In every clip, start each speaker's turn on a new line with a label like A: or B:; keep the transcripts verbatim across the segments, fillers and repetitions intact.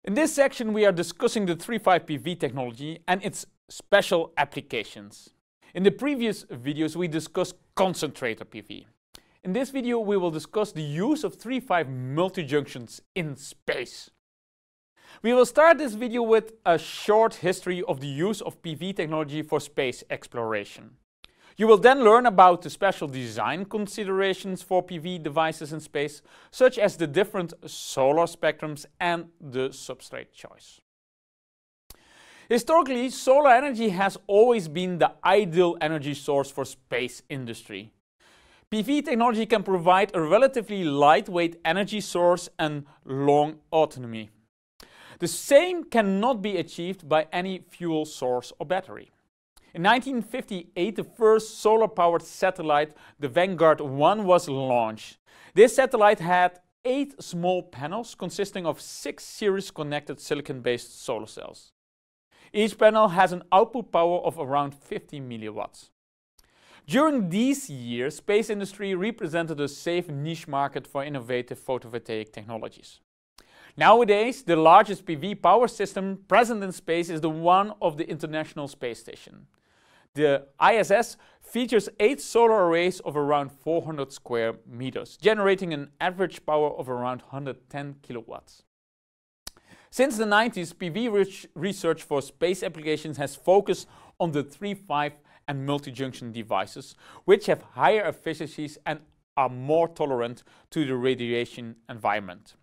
A: In this section, we are discussing the three five P V technology and its special applications. In the previous videos, we discussed concentrator P V. In this video, we will discuss the use of three five multi-junctions in space. We will start this video with a short history of the use of P V technology for space exploration. You will then learn about the special design considerations for P V devices in space, such as the different solar spectrums and the substrate choice. Historically, solar energy has always been the ideal energy source for space industry. P V technology can provide a relatively lightweight energy source and long autonomy. The same cannot be achieved by any fuel source or battery. In nineteen fifty-eight, the first solar-powered satellite, the Vanguard one, was launched. This satellite had eight small panels consisting of six series-connected silicon-based solar cells. Each panel has an output power of around fifty milliwatts. During these years, space industry represented a safe niche market for innovative photovoltaic technologies. Nowadays, the largest P V power system present in space is the one of the International Space Station. The I S S features eight solar arrays of around four hundred square meters, generating an average power of around one hundred ten kilowatts. Since the nineties, P V research for space applications has focused on the three five and multi-junction devices, which have higher efficiencies and are more tolerant to the radiation environment.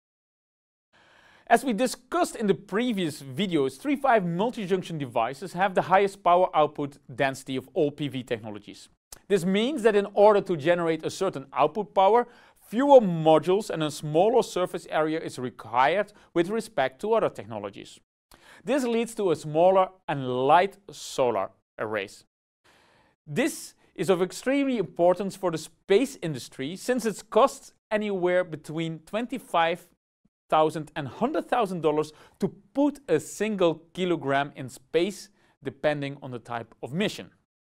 A: As we discussed in the previous videos, three five multi-junction devices have the highest power output density of all P V technologies. This means that in order to generate a certain output power, fewer modules and a smaller surface area is required with respect to other technologies. This leads to a smaller and light solar arrays. This is of extremely importance for the space industry since it costs anywhere between twenty-five thousand and one hundred thousand dollars to put a single kilogram in space, depending on the type of mission.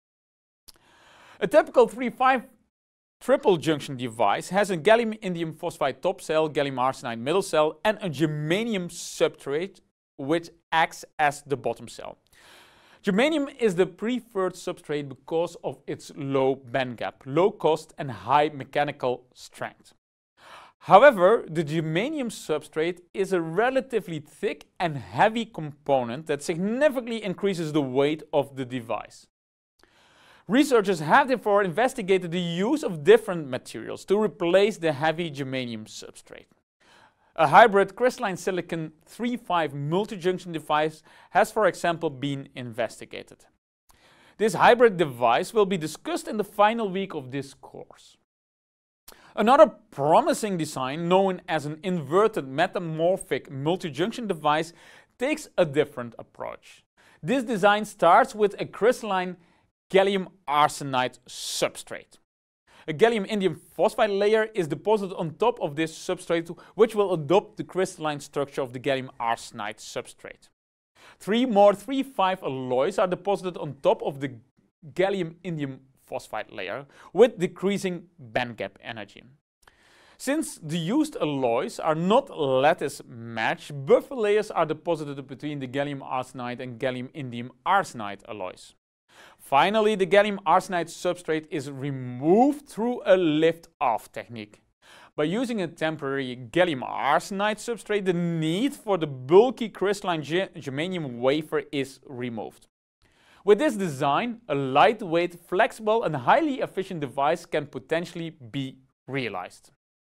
A: A typical three five triple junction device has a gallium indium phosphide top cell, gallium arsenide middle cell, and a germanium substrate which acts as the bottom cell. Germanium is the preferred substrate because of its low band gap, low cost, and high mechanical strength. However, the germanium substrate is a relatively thick and heavy component that significantly increases the weight of the device. Researchers have therefore investigated the use of different materials to replace the heavy germanium substrate. A hybrid crystalline silicon three five multi-junction device has, for example, been investigated. This hybrid device will be discussed in the final week of this course. Another promising design, known as an inverted metamorphic multi-junction device, takes a different approach. This design starts with a crystalline gallium arsenide substrate. A gallium indium phosphide layer is deposited on top of this substrate, which will adopt the crystalline structure of the gallium arsenide substrate. Three more three five alloys are deposited on top of the gallium indium phosphide layer with decreasing bandgap energy. Since the used alloys are not lattice matched, buffer layers are deposited between the gallium arsenide and gallium indium arsenide alloys. Finally, the gallium arsenide substrate is removed through a lift-off technique. By using a temporary gallium arsenide substrate, the need for the bulky crystalline germanium wafer is removed. With this design, a lightweight, flexible, and highly efficient device can potentially be realized.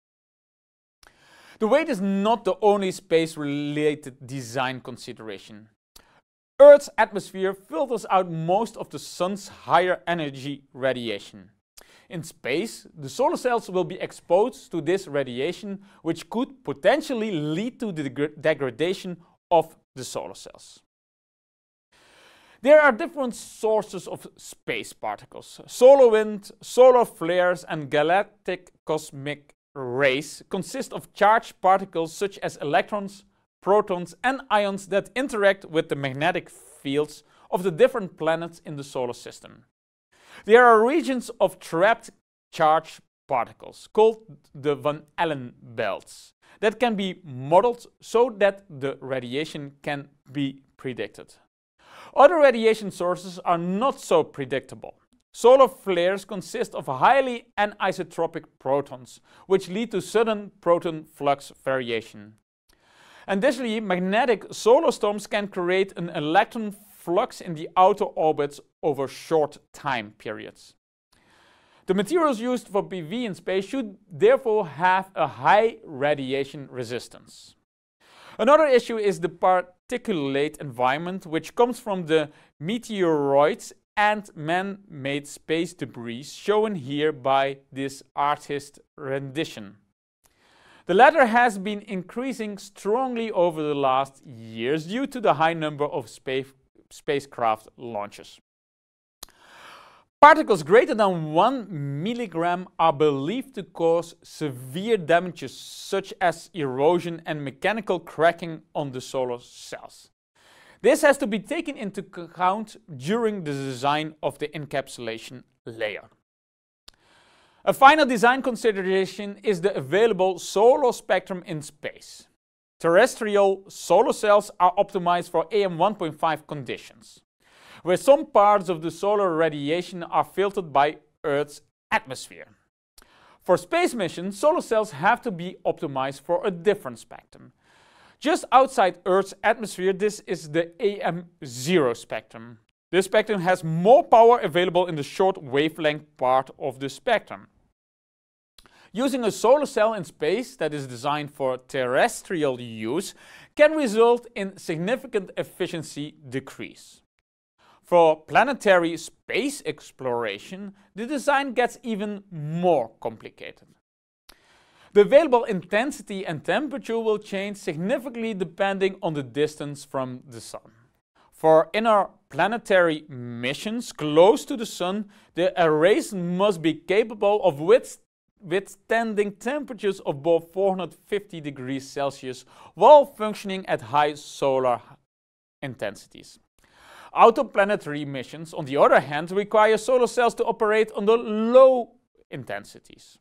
A: The weight is not the only space-related design consideration. Earth's atmosphere filters out most of the sun's higher energy radiation. In space, the solar cells will be exposed to this radiation, which could potentially lead to the degradation of the solar cells. There are different sources of space particles. Solar wind, solar flares, and galactic cosmic rays consist of charged particles such as electrons, protons, and ions that interact with the magnetic fields of the different planets in the solar system. There are regions of trapped charged particles, called the Van Allen belts, that can be modeled so that the radiation can be predicted. Other radiation sources are not so predictable. Solar flares consist of highly anisotropic protons, which lead to sudden proton flux variation. Additionally, magnetic solar storms can create an electron flux in the outer orbits over short time periods. The materials used for P V in space should therefore have a high radiation resistance. Another issue is the particulate environment, which comes from the meteoroids and man-made space debris shown here by this artist rendition. The latter has been increasing strongly over the last years due to the high number of space, spacecraft launches. Particles greater than one milligram are believed to cause severe damages such as erosion and mechanical cracking on the solar cells. This has to be taken into account during the design of the encapsulation layer. A final design consideration is the available solar spectrum in space. Terrestrial solar cells are optimized for A M one point five conditions, where some parts of the solar radiation are filtered by Earth's atmosphere. For space missions, solar cells have to be optimized for a different spectrum. Just outside Earth's atmosphere, this is the A M zero spectrum. This spectrum has more power available in the short wavelength part of the spectrum. Using a solar cell in space that is designed for terrestrial use can result in significant efficiency decrease. For planetary space exploration, the design gets even more complicated. The available intensity and temperature will change significantly depending on the distance from the Sun. For interplanetary missions close to the Sun, the arrays must be capable of withstanding temperatures of above four hundred fifty degrees Celsius while functioning at high solar intensities. Outoplanetary missions, on the other hand, require solar cells to operate under low intensities.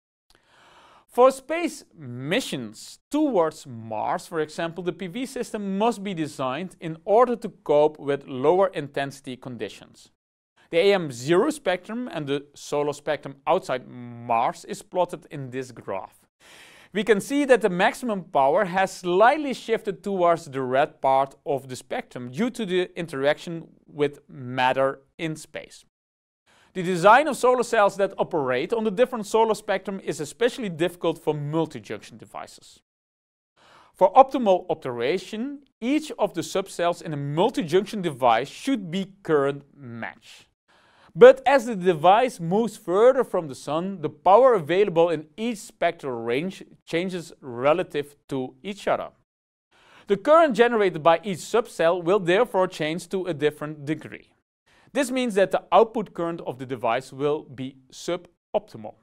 A: For space missions towards Mars, for example, the P V system must be designed in order to cope with lower intensity conditions. The A M zero spectrum and the solar spectrum outside Mars is plotted in this graph. We can see that the maximum power has slightly shifted towards the red part of the spectrum due to the interaction with matter in space. The design of solar cells that operate on the different solar spectrum is especially difficult for multi-junction devices. For optimal operation, each of the subcells in a multi-junction device should be current matched. But as the device moves further from the Sun, the power available in each spectral range changes relative to each other. The current generated by each subcell will therefore change to a different degree. This means that the output current of the device will be suboptimal.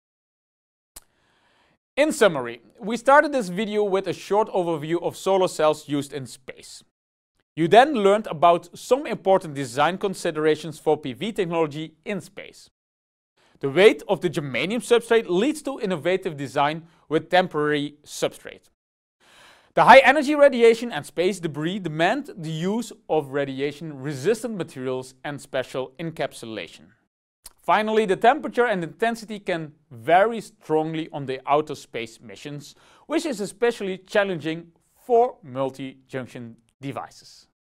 A: In summary, we started this video with a short overview of solar cells used in space. You then learned about some important design considerations for P V technology in space. The weight of the germanium substrate leads to innovative design with temporary substrate. The high energy radiation and space debris demand the use of radiation-resistant materials and special encapsulation. Finally, the temperature and intensity can vary strongly on the outer space missions, which is especially challenging for multi-junction devices.